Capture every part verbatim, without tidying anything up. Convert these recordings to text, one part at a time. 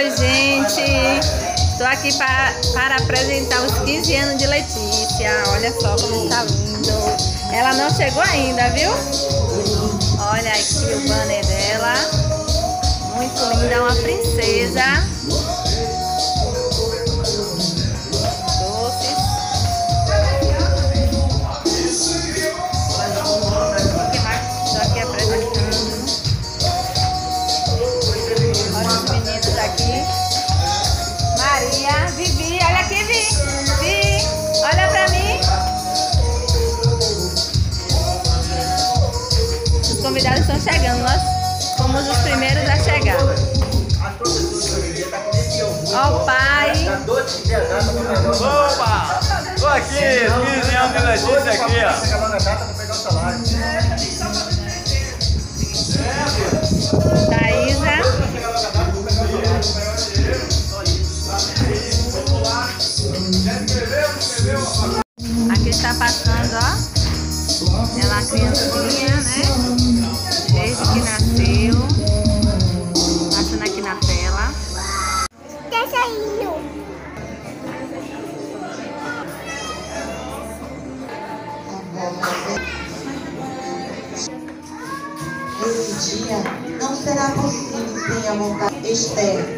Oi, gente! Estou aqui para, para apresentar os quinze anos de Letícia. Olha só como está lindo. Ela não chegou ainda, viu? Olha aqui o banner dela. Muito linda, uma princesa. Doces. Estou aqui apresentando. Olha os meninos aqui. Maria, Vivi, olha aqui, Vi. Vi, olha pra mim. Os convidados estão chegando, nós fomos os primeiros a chegar. Ó o pai. Opa! Tô aqui, quinze anos de Letícia aqui, ó. Thaísa. Aqui está passando, ó. Ela é uma criancinha, né? Desde que nasceu. Passando aqui na tela. Tá saindo. Esse dia não será possível sem a vontade. Esther.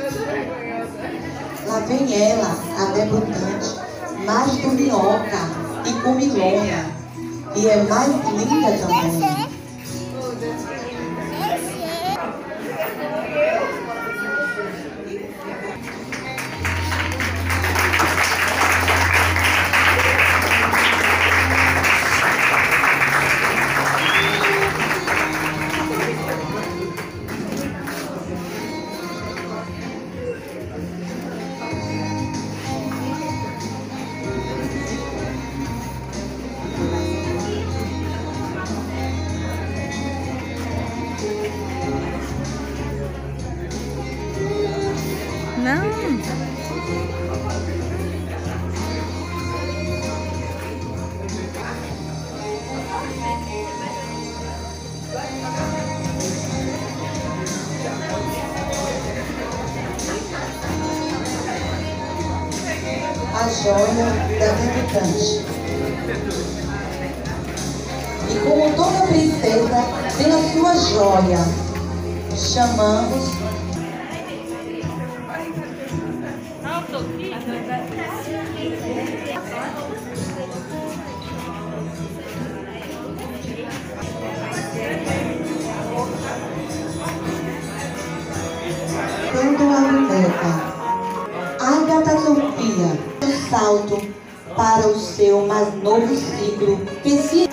Lá vem ela, a debutante, mais do minhoca e comilona, e é mais linda também. Não. A joia da debutante. E como toda princesa tem a sua joia, chamamos Quando a Lumeta, Ágata Sofia, o salto para o seu mais novo ciclo. Pense...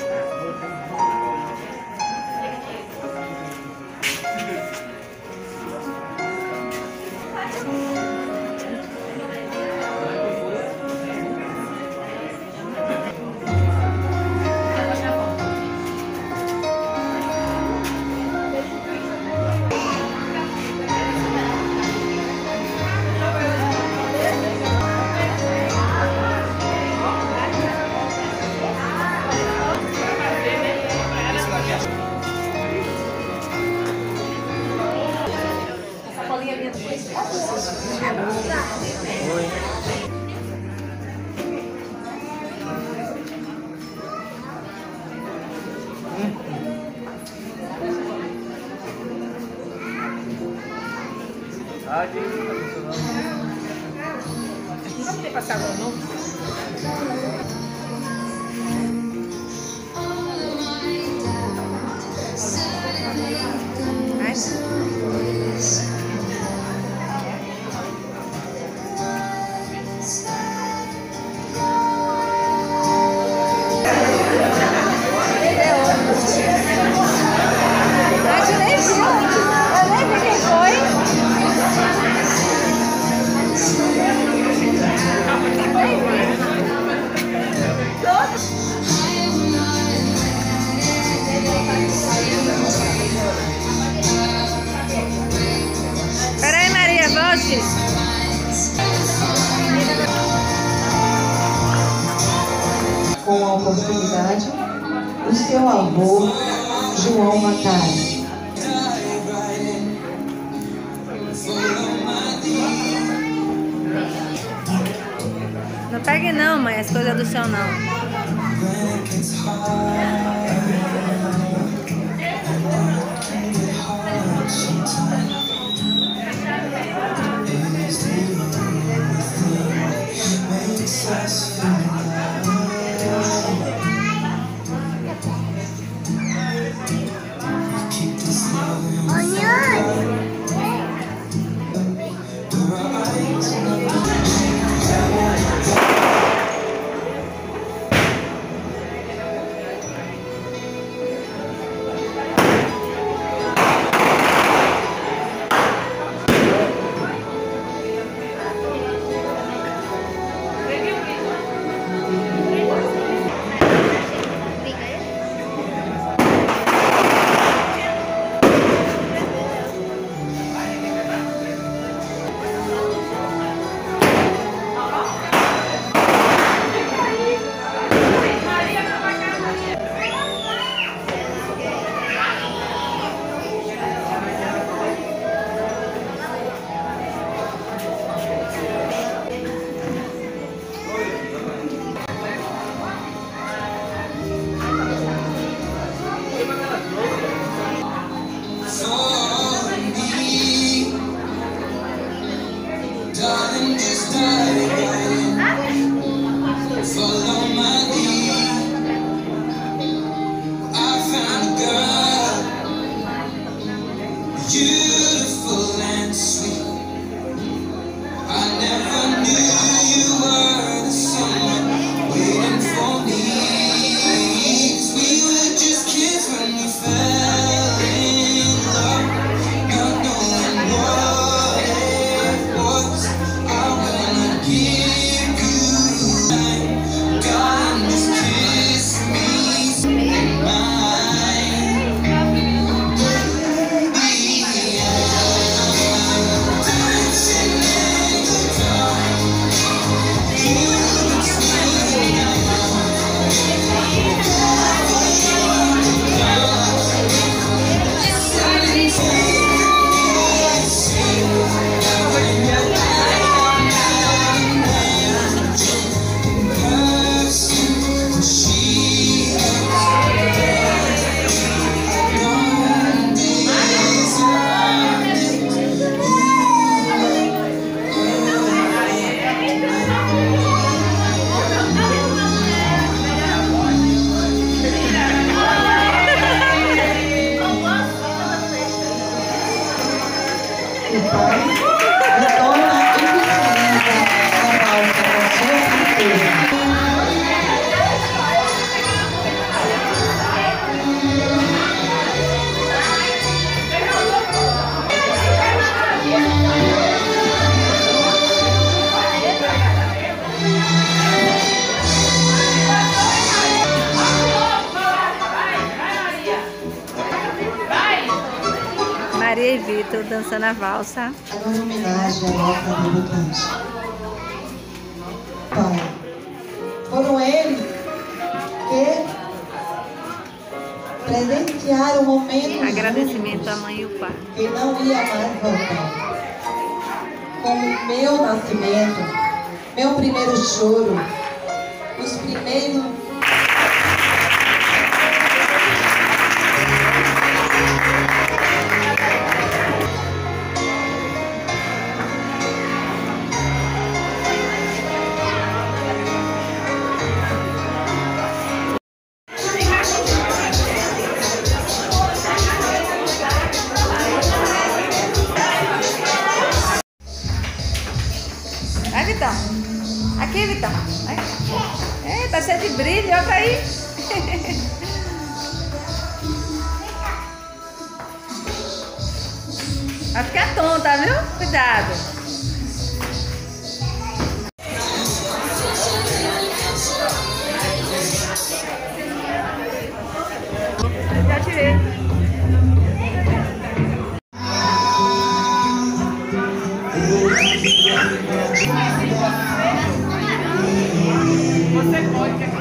Não tem passar agora, não? Peraí, Maria, volte. Com a oportunidade, o seu avô, João Macari. pegue não, mãe, as coisas do chão não. Beautiful and sweet. I never knew you were the someone waiting for me. 'Cause we were just kids when we fell in love, not knowing what it was. I wanna give you time, God, just kiss me in mine. Maria e Vitor dançando a valsa. Agora, em homenagem à nossa debutante. Pai, foram eles que presentearam o momento. Agradecimento à mãe e o pai. Que não ia mais voltar. Com o meu nascimento, meu primeiro choro, os primeiros. Vai, Vitão. Aqui, Vitão. Vai. É, tá cheio de brilho, olha aí. Vai ficar tonta, viu? Cuidado. Já tirei. Você pode quer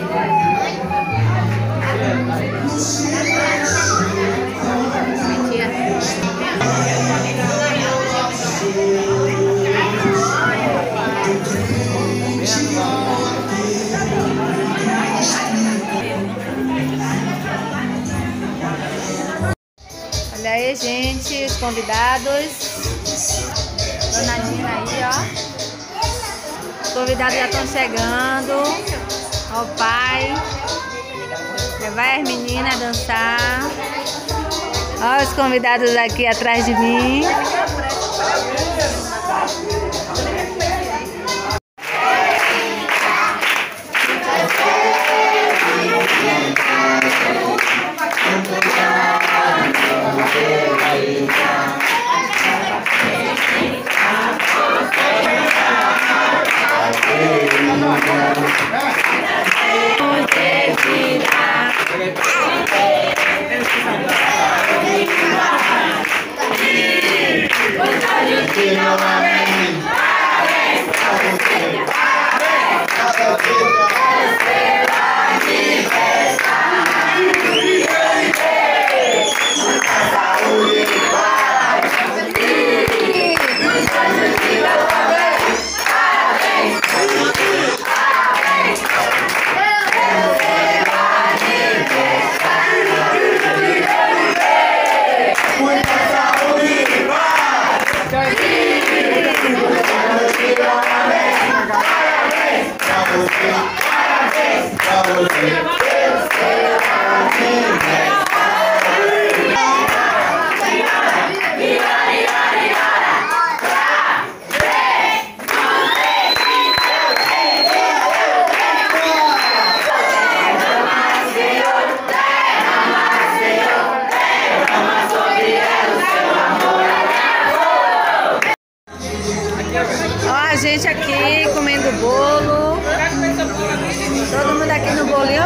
que convidados. Dona Nina aí, ó. Os convidados já estão chegando. Ó o pai. Vai as meninas dançar. Ó os convidados aqui atrás de mim. Ó, a gente aqui comendo bolo. Todo mundo aqui no bolinho.